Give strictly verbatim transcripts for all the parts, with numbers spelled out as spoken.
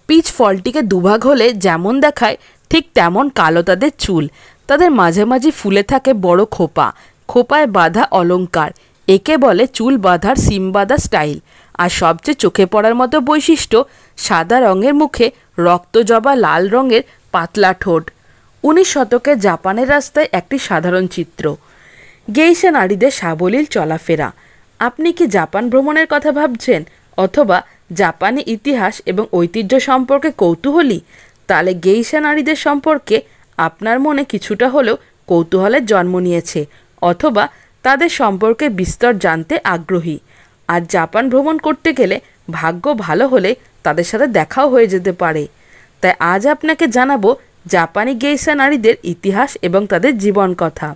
Pitch ফলটিকে দুভাগ হলে যেমন দেখায় ঠিক তেমন কালো তাদের চুল। তাদের মাঝামাঝি ফুলে থাকে বড় খোপা, খোপায় বাঁধা অলঙ্কার। একে বলে চুল বাঁধার সিম বাঁধা স্টাইল। আর সবচেয়ে চোখে পড়ার মতো বৈশিষ্ট্য, সাদা রঙের মুখে রক্তজবা লাল রঙের পাতলা ঠোঁট। উনিশ শতকের জাপানের রাস্তায় একটি সাধারণ চিত্র। গেইশা নারীদের সাবলীল চলাফেরা। আপনি কি জাপান ভ্রমণের কথা ভাবছেন, অথবা জাপানি ইতিহাস এবং ঐতিহ্য সম্পর্কে কৌতূহলী? তাহলে গেইশা নারীদের সম্পর্কে আপনার মনে কিছুটা হলেও কৌতূহলের জন্ম নিয়েছে, অথবা তাদের সম্পর্কে বিস্তর জানতে আগ্রহী। আর জাপান ভ্রমণ করতে গেলে ভাগ্য ভালো হলে তাদের সাথে দেখাও হয়ে যেতে পারে। তাই আজ আপনাকে জানাবো জাপানি গেইশা নারীদের ইতিহাস এবং তাদের জীবন কথা।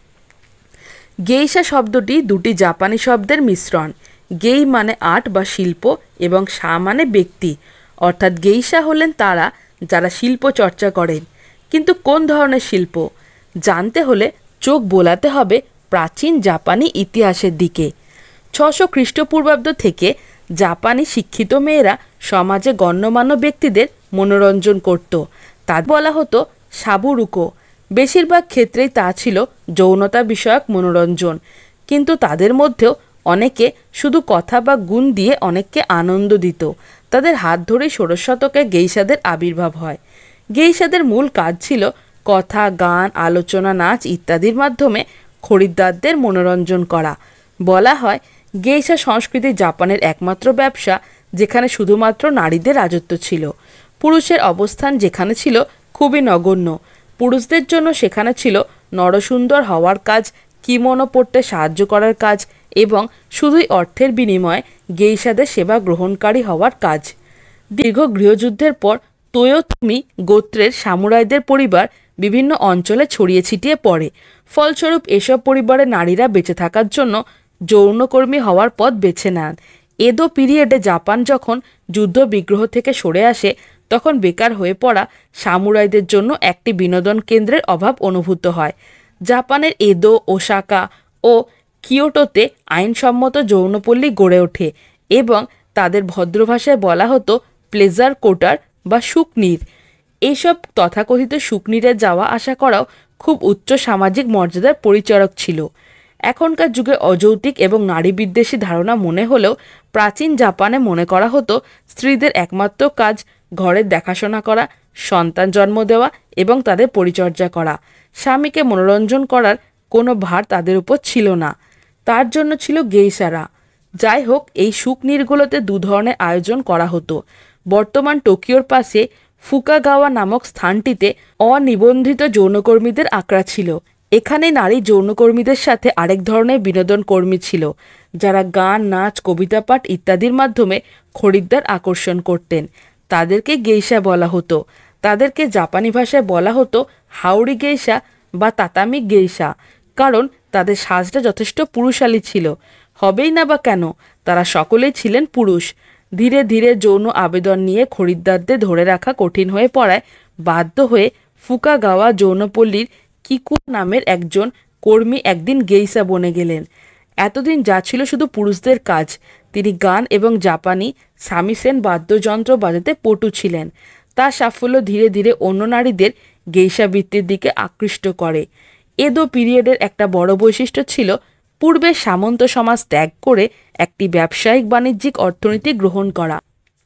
গেইশা শব্দটি দুটি জাপানি শব্দের মিশ্রণ। গেই মানে আর্ট বা শিল্প এবং সা মানে ব্যক্তি, অর্থাৎ গেইশা হলেন তারা যারা শিল্প চর্চা করেন। কিন্তু কোন ধরনের শিল্প জানতে হলে চোখ বোলাতে হবে প্রাচীন জাপানি ইতিহাসের দিকে। ছশো খ্রিস্টপূর্বাব্দ থেকে জাপানি শিক্ষিত মেয়েরা সমাজে গণ্যমান্য ব্যক্তিদের মনোরঞ্জন করত। তা বলা হতো সাবুরুকো। বেশিরভাগ ক্ষেত্রেই তা ছিল যৌনতা বিষয়ক মনোরঞ্জন, কিন্তু তাদের মধ্যেও অনেকে শুধু কথা বা গুণ দিয়ে অনেককে আনন্দ দিত। তাদের হাত ধরেই ষোড়শ শতকে গেইশাদের আবির্ভাব হয়। গেইশাদের মূল কাজ ছিল কথা, গান, আলোচনা, নাচ ইত্যাদির মাধ্যমে খরিদ্দারদের মনোরঞ্জন করা। বলা হয় গেইশা সংস্কৃতি জাপানের একমাত্র ব্যবসা যেখানে শুধুমাত্র নারীদের রাজত্ব ছিল। পুরুষের অবস্থান যেখানে ছিল খুবই নগণ্য। পুরুষদের জন্য সেখানে ছিল নরসুন্দর হওয়ার কাজ, কিমোনো পরতে সাহায্য করার কাজ এবং শুধুই অর্থের বিনিময়ে গেইশাদের সেবা গ্রহণকারী হওয়ার কাজ। দীর্ঘ গৃহযুদ্ধের পর তোয়োতমি গোত্রের সামুরাইদের পরিবার বিভিন্ন অঞ্চলে ছড়িয়ে ছিটিয়ে পড়ে। ফলস্বরূপ এসব পরিবারের নারীরা বেঁচে থাকার জন্য যৌনকর্মী হওয়ার পথ বেছে নেন। এদো পিরিয়ডে জাপান যখন যুদ্ধ বিগ্রহ থেকে সরে আসে, তখন বেকার হয়ে পড়া সামুরাইদের জন্য একটি বিনোদন কেন্দ্রের অভাব অনুভূত হয়। জাপানের এদো, ওসাকা ও কিয়োটোতে আইনসম্মত যৌনপল্লী গড়ে ওঠে এবং তাদের ভদ্র ভাষায় বলা হতো প্লেজার কোটার বা শুকনীর। এইসব তথাকথিত শুকনীরে যাওয়া আসা করাও খুব উচ্চ সামাজিক মর্যাদার পরিচারক ছিল। এখনকার যুগে অযৌক্তিক এবং নারী বিদ্বেষী ধারণা মনে হলেও প্রাচীন জাপানে মনে করা হতো স্ত্রীদের একমাত্র কাজ ঘরের দেখাশোনা করা, সন্তান জন্ম দেওয়া এবং তাদের পরিচর্যা করা। স্বামীকে মনোরঞ্জন করার কোনো ভার তাদের উপর ছিল না। তার জন্য ছিল গেইশারা। যাই হোক, এই শুকনীরগুলোতে দু ধরনের আয়োজন করা হতো। বর্তমান টোকিওর পাশে ফুকাগাওয়া নামক স্থানটিতে অনিবন্ধিত যৌনকর্মীদের আখড়া ছিল। এখানে নারী যৌনকর্মীদের সাথে আরেক ধরনের বিনোদন কর্মী ছিল, যারা গান, নাচ, কবিতা পাঠ ইত্যাদির মাধ্যমে খরিদ্দার আকর্ষণ করতেন। তাদেরকে গেইশা বলা হতো। তাদেরকে জাপানি ভাষায় বলা হতো হাওড়ি গেইশা বা তাতামি গেইশা, কারণ তাদের সাজটা যথেষ্ট পুরুষালী ছিল। হবেই না বা কেন, তারা সকলেই ছিলেন পুরুষ। ধীরে ধীরে যৌন আবেদন নিয়ে খরিদ্দারদের ধরে রাখা কঠিন হয়ে পড়ায় বাধ্য হয়ে ফুকাগাওয়া যৌনপল্লীর কিকু নামের একজন কর্মী একদিন গেইশা বনে গেলেন। এতদিন যা ছিল শুধু পুরুষদের কাজ, তিনি গান এবং জাপানি সামিসেন বাদ্যযন্ত্র বাজাতে পটু ছিলেন। তার সাফল্য ধীরে ধীরে অন্য নারীদের গেইশা বৃত্তির দিকে আকৃষ্ট করে। এদো পিরিয়ডের একটা বড় বৈশিষ্ট্য ছিল পূর্বে সামন্ত সমাজ ত্যাগ করে একটি ব্যবসায়িক বাণিজ্যিক অর্থনীতি গ্রহণ করা।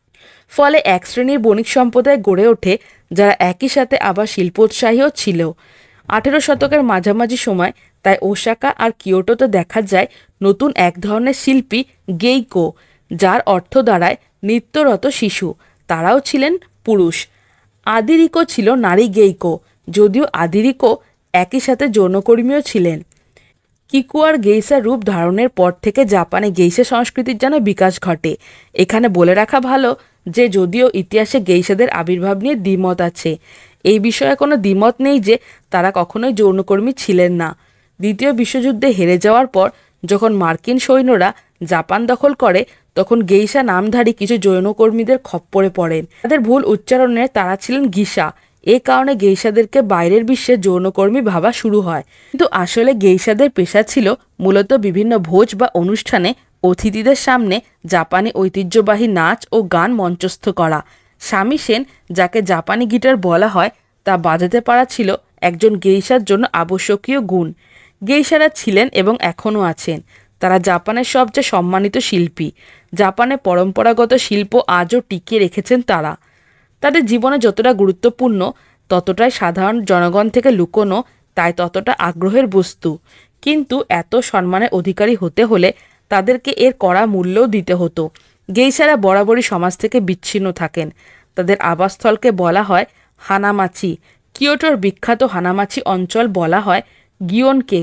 ফলে এক শ্রেণীর বণিক সম্প্রদায় গড়ে ওঠে, যারা একই সাথে আবার শিল্পোৎসাহীও ছিল। আঠেরো শতকের মাঝামাঝি সময় তাই ওসাকা আর কিয়োটোতে দেখা যায় নতুন এক ধরনের শিল্পী গেইকো, যার অর্থ দাঁড়ায় নৃত্যরত শিশু। তারাও ছিলেন পুরুষ। আদিরিকো ছিল নারী গেইকো, যদিও আদিরিকো একই সাথে যৌনকর্মীও ছিলেন। কিকু আর গেইশা রূপ ধারণের পর থেকে জাপানে গেইশা সংস্কৃতির যেন বিকাশ ঘটে। এখানে বলে রাখা ভালো যে যদিও ইতিহাসে গেইশাদের আবির্ভাব নিয়ে দ্বিমত আছে, এই বিষয়ে কোনো দ্বিমত নেই যে তারা কখনোই যৌনকর্মী ছিলেন না। দ্বিতীয় বিশ্বযুদ্ধে হেরে যাওয়ার পর যখন মার্কিন সৈন্যরা জাপান দখল করে, তখন গেইশা নামধারী কিছু যৌনকর্মীদের খপ্পরে পড়েন। তাদের ভুল উচ্চারণে তারা ছিলেন গিসা। এ কারণে গেইশাদেরকে বাইরের বিশ্বে যৌনকর্মী ভাবা শুরু হয়। কিন্তু আসলে গেইশাদের পেশা ছিল মূলত বিভিন্ন ভোজ বা অনুষ্ঠানে অতিথিদের সামনে জাপানি ঐতিহ্যবাহী নাচ ও গান মঞ্চস্থ করা। স্বামী সেন, যাকে জাপানি গিটার বলা হয়, তা বাজাতে পারা ছিল একজন গেইশার জন্য আবশ্যকীয় গুণ। গেইশারা ছিলেন এবং এখনও আছেন। তারা জাপানের সবচেয়ে সম্মানিত শিল্পী। জাপানে পরম্পরাগত শিল্প আজও টিকিয়ে রেখেছেন তারা। তাদের জীবনে যতটা গুরুত্বপূর্ণ, ততটাই সাধারণ জনগণ থেকে লুকোনো, তাই ততটা আগ্রহের বস্তু। কিন্তু এত সম্মানের অধিকারী হতে হলে তাদেরকে এর কড়া মূল্যও দিতে হতো। গেইশারা বরাবরই সমাজ থেকে বিচ্ছিন্ন থাকেন। তাদের আবাসস্থলকে বলা হয় হানামাচি। কিয়োটোর বিখ্যাত হানামাচি অঞ্চল বলা হয় গিওনকে।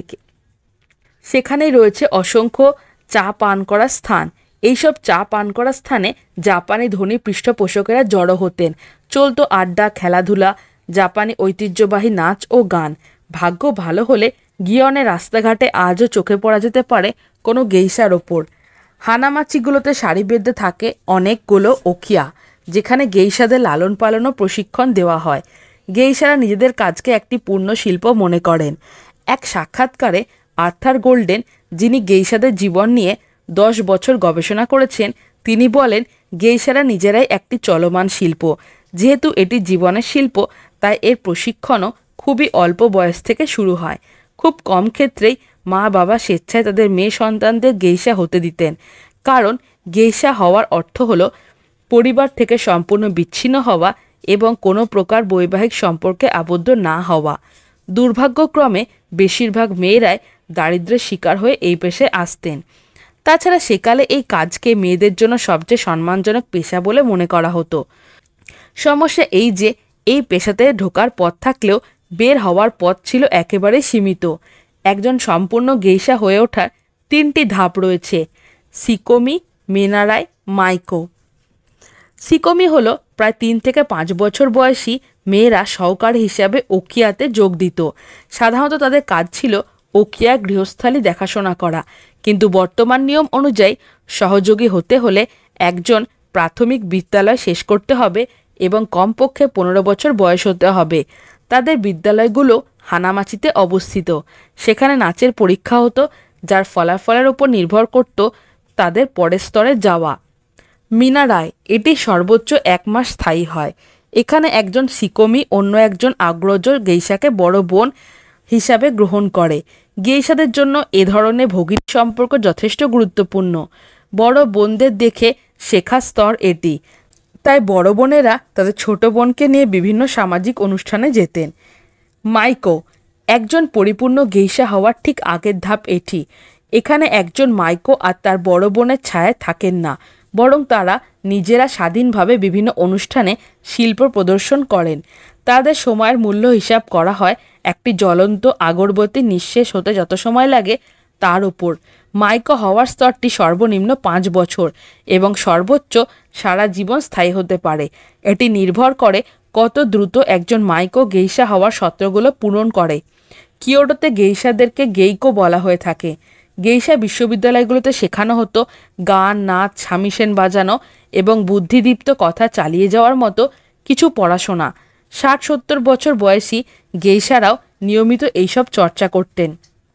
সেখানেই রয়েছে অসংখ্য চা পান করার স্থান। এইসব চা পান করার স্থানে জাপানি ধনী পৃষ্ঠপোষকেরা জড়ো হতেন। চলতো আড্ডা, খেলাধুলা, জাপানি ঐতিহ্যবাহী নাচ ও গান। ভাগ্য ভালো হলে গিয়নের রাস্তাঘাটে আজও চোখে পড়া যেতে পারে কোনো গেইশার ওপর। হানামাচিগুলোতে সারিবেঁধে থাকে অনেকগুলো ওকিয়া, যেখানে গেইশাদের লালন পালন ও প্রশিক্ষণ দেওয়া হয়। গেইশারা নিজেদের কাজকে একটি পূর্ণ শিল্প মনে করেন। এক সাক্ষাৎকারে আর্থার গোল্ডেন, যিনি গেইশাদের জীবন নিয়ে দশ বছর গবেষণা করেছেন, তিনি বলেন, গেইশারা নিজেরাই একটি চলমান শিল্প। যেহেতু এটি জীবনের শিল্প, তাই এর প্রশিক্ষণও খুবই অল্প বয়স থেকে শুরু হয়। খুব কম ক্ষেত্রেই মা বাবা স্বেচ্ছায় তাদের মেয়ে সন্তানদের গেইশা হতে দিতেন, কারণ গেইশা হওয়ার অর্থ হলো পরিবার থেকে সম্পূর্ণ বিচ্ছিন্ন হওয়া এবং কোনো প্রকার বৈবাহিক সম্পর্কে আবদ্ধ না হওয়া। দুর্ভাগ্যক্রমে বেশিরভাগ মেয়েরাই দারিদ্র্যের শিকার হয়ে এই পেশায় আসতেন। তাছাড়া সেকালে এই কাজকে মেয়েদের জন্য সবচেয়ে সম্মানজনক পেশা বলে মনে করা হতো। সমস্যা এই যে এই পেশাতে ঢোকার পথ থাকলেও বের হওয়ার পথ ছিল একেবারে সীমিত। একজন সম্পূর্ণ গেইশা হয়ে ওঠার তিনটি ধাপ রয়েছে: সিকোমি, মেনারাই, মাইকো। সিকোমি হলো প্রায় তিন থেকে পাঁচ বছর বয়সী মেয়েরা সহকারী হিসাবে ওকিয়াতে যোগ দিত। সাধারণত তাদের কাজ ছিল ওকিয়া গৃহস্থালী দেখাশোনা করা, কিন্তু বর্তমান নিয়ম অনুযায়ী সহযোগী হতে হলে একজন প্রাথমিক বিদ্যালয় শেষ করতে হবে এবং কমপক্ষে পনেরো বছর বয়স হতে হবে। তাদের বিদ্যালয়গুলো হানামাচিতে অবস্থিত। সেখানে নাচের পরীক্ষা হতো, যার ফলাফলের উপর নির্ভর করত তাদের পরের স্তরে যাওয়া। মিনারায়, এটি সর্বোচ্চ এক মাস স্থায়ী হয়। এখানে একজন সিকোমি অন্য একজন আগ্রজ গেইশাকে বড় বোন হিসাবে গ্রহণ করে। গেইশাদের জন্য এ ধরনের ভগিনী সম্পর্ক যথেষ্ট গুরুত্বপূর্ণ। বড় বোনদের দেখে শেখার স্তর এটি, তাই বড় বোনেরা তাদের ছোট বোনকে নিয়ে বিভিন্ন সামাজিক অনুষ্ঠানে যেতেন। মাইকো, একজন পরিপূর্ণ গেইশা হওয়ার ঠিক আগের ধাপ এটি। এখানে একজন মাইকো আর তার বড় বোনের ছায়ায় থাকেন না, বরং তারা নিজেরা স্বাধীনভাবে বিভিন্ন অনুষ্ঠানে শিল্প প্রদর্শন করেন। তাদের সময়ের মূল্য হিসাব করা হয় একটি জ্বলন্ত আগরবাতি নিঃশেষ হতে যত সময় লাগে তার উপর। মাইকো হওয়ার স্তরটি সর্বনিম্ন পাঁচ বছর এবং সর্বোচ্চ সারা জীবন স্থায়ী হতে পারে। এটি নির্ভর করে কত দ্রুত একজন মাইকো গেইশা হওয়ার শর্তগুলো পূরণ করে। কিয়োটোতে গেইশাদেরকে গেইকো বলা হয়ে থাকে। গেইশা বিশ্ববিদ্যালয়গুলোতে শেখানো হতো গান, নাচ, সামিসেন বাজানো এবং বুদ্ধিদীপ্ত কথা চালিয়ে যাওয়ার মতো কিছু পড়াশোনা। ষাট সত্তর বছর বয়সী গেইশারাও নিয়মিত এইসব চর্চা করতেন।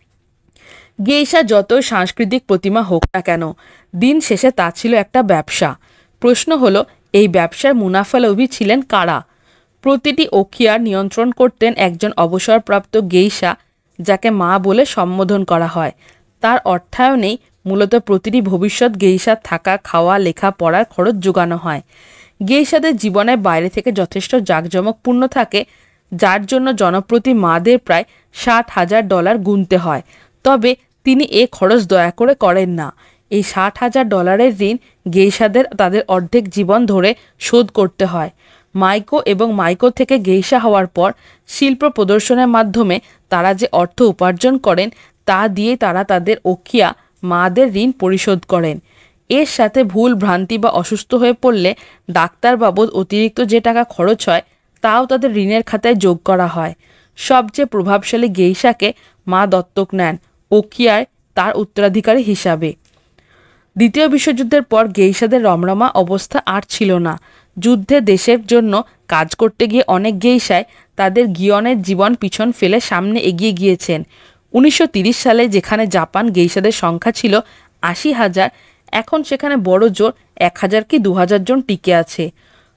গেইশা যতই সাংস্কৃতিক প্রতিমা হোক না কেন, দিন শেষে তা ছিল একটা ব্যবসা। প্রশ্ন হলো, এই ব্যবসার মুনাফালোভী ছিলেন কারা? প্রতিটি ওকিয়ার নিয়ন্ত্রণ করতেন একজন অবসরপ্রাপ্ত গেইশা, যাকে মা বলে সম্বোধন করা হয়। তার অর্থায়নেই মূলত প্রতিটি ভবিষ্যৎ গেইশার থাকা, খাওয়া, লেখা পড়ার খরচ জোগানো হয়। গেইশাদের জীবনের বাইরে থেকে যথেষ্ট জাঁকজমকপূর্ণ থাকে, যার জন্য জনপ্রতি মাদের প্রায় ষাট হাজার ডলার গুনতে হয়। তবে তিনি এ খরচ দয়া করে করেন না। এই ষাট হাজার ডলারের ঋণ গেইশাদের তাদের অর্ধেক জীবন ধরে শোধ করতে হয়। মাইকো এবং মাইকো থেকে গেইশা হওয়ার পর শিল্প প্রদর্শনের মাধ্যমে তারা যে অর্থ উপার্জন করেন, তা দিয়ে তারা তাদের ওকিয়া মাদের ঋণ পরিশোধ করেন। এর সাথে ভুল ভ্রান্তি বা অসুস্থ হয়ে পড়লে ডাক্তার বাবদ অতিরিক্ত যে টাকা খরচ হয়, তাও তাদের ঋণের খাতায় যোগ করা হয়। সবচেয়ে প্রভাবশালী গেইশাকে মা দত্তক নেন ওকিয়ায় তার উত্তরাধিকারী হিসাবে। দ্বিতীয় বিশ্বযুদ্ধের পর গেইশাদের রমরমা অবস্থা আর ছিল না। যুদ্ধে দেশের জন্য কাজ করতে গিয়ে অনেক গেইশায় তাদের গিয়নের জীবন পিছন ফেলে সামনে এগিয়ে গিয়েছেন। উনিশশো তিরিশ সালে যেখানে জাপান গেইশাদের সংখ্যা ছিল আশি হাজার, এখন সেখানে বড় জোর এক হাজার কি দু হাজার জন টিকে আছে।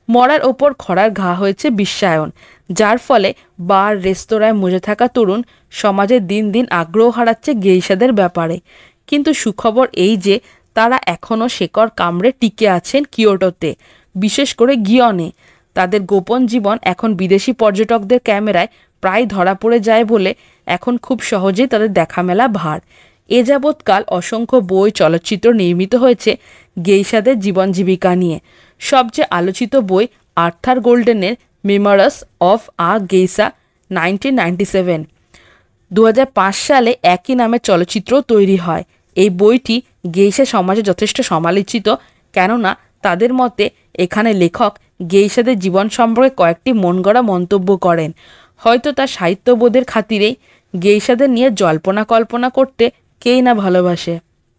মরার ওপর খরার ঘা হয়েছে বিশ্বায়ন, যার ফলে বার রেস্তোরাঁয় মজে থাকা তরুণ সমাজে দিন দিন আগ্রহ হারাচ্ছে গেইশাদের ব্যাপারে। কিন্তু সুখবর এই যে তারা এখনও শেকড় কামড়ে টিকে আছেন কিয়োটোতে, বিশেষ করে গিয়নে। তাদের গোপন জীবন এখন বিদেশি পর্যটকদের ক্যামেরায় প্রায় ধরা পড়ে যায় বলে এখন খুব সহজেই তাদের দেখা মেলা ভার। এ যাবৎকাল অসংখ্য বই, চলচ্চিত্র নির্মিত হয়েছে গেইশাদের জীবন জীবিকা নিয়ে। সবচেয়ে আলোচিত বই আর্থার গোল্ডেনের memoirs of a geisha nineteen ninety seven. দু হাজার পাঁচ সালে একই নামে চলচ্চিত্র তৈরি হয়। এই বইটি গেইশা সমাজে যথেষ্ট সমালোচিত, কেননা তাদের মতে এখানে লেখক গেইশাদের জীবন সম্পর্কে কয়েকটি মনগড়া মন্তব্য করেন। হয়তো তার সাহিত্যবোধের খাতিরেই গেইশাদের নিয়ে জল্পনা কল্পনা করতে কেই না ভালোবাসে।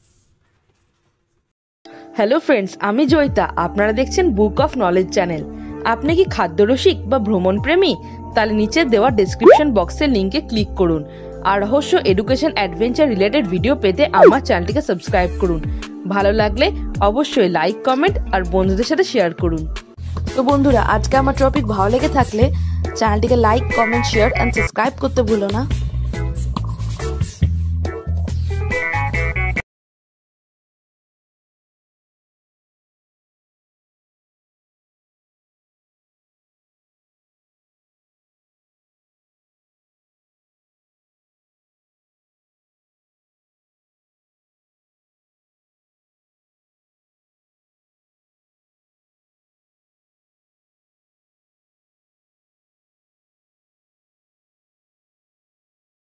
হ্যালো ফ্রেন্ডস, আমি জয়িতা, আপনারা দেখছেন বুক অফ নলেজ চ্যানেল। আপনি কি খাদ্যরসিক বা ভ্রমণ প্রেমী? তাহলে নিচে দেওয়া ডেসক্রিপশন বক্সের লিঙ্কে ক্লিক করুন আর রহস্য, এডুকেশন, অ্যাডভেঞ্চার রিলেটেড ভিডিও পেতে আমার চ্যানেলটিকে সাবস্ক্রাইব করুন। ভালো লাগলে অবশ্যই লাইক, কমেন্ট আর বন্ধুদের সাথে শেয়ার করুন। তো বন্ধুরা, আজকে আমার টপিক ভালো লেগে থাকলে চ্যানেলটিকে like, comment, share and subscribe করতে ভুলো না।